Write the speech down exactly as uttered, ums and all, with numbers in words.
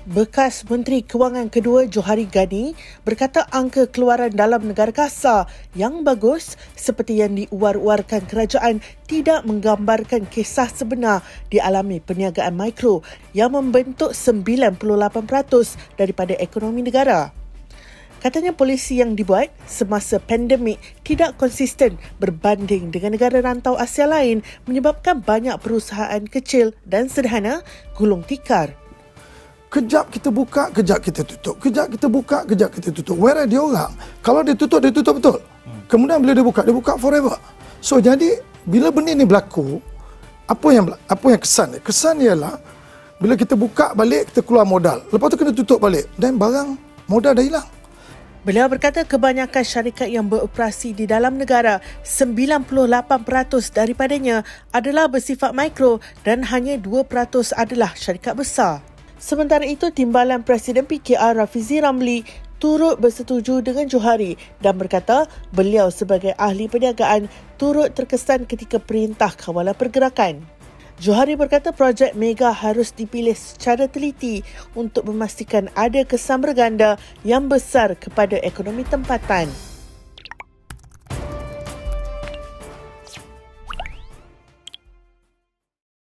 Bekas Menteri Kewangan kedua Johari Ghani berkata angka keluaran dalam negara kasar yang bagus seperti yang diuar-uarkan kerajaan tidak menggambarkan kisah sebenar dialami perniagaan mikro yang membentuk sembilan puluh lapan peratus daripada ekonomi negara. Katanya polisi yang dibuat semasa pandemik tidak konsisten berbanding dengan negara rantau Asia lain menyebabkan banyak perusahaan kecil dan sederhana gulung tikar. Kejap kita buka, kejap kita tutup. Kejap kita buka, kejap kita tutup. Whereas dia orang, kalau dia tutup, dia tutup betul. Kemudian bila dia buka, dia buka forever. So jadi, bila benda ni berlaku, apa yang apa yang kesan dia? Kesan dia ialah, bila kita buka balik, kita keluar modal. Lepas tu kena tutup balik. Dan barang modal dah hilang. Beliau berkata kebanyakan syarikat yang beroperasi di dalam negara, sembilan puluh lapan peratus daripadanya adalah bersifat mikro dan hanya dua peratus adalah syarikat besar. Sementara itu, Timbalan Presiden P K R Rafizi Ramli turut bersetuju dengan Johari dan berkata beliau sebagai ahli perniagaan turut terkesan ketika perintah kawalan pergerakan. Johari berkata projek mega harus dipilih secara teliti untuk memastikan ada kesan berganda yang besar kepada ekonomi tempatan.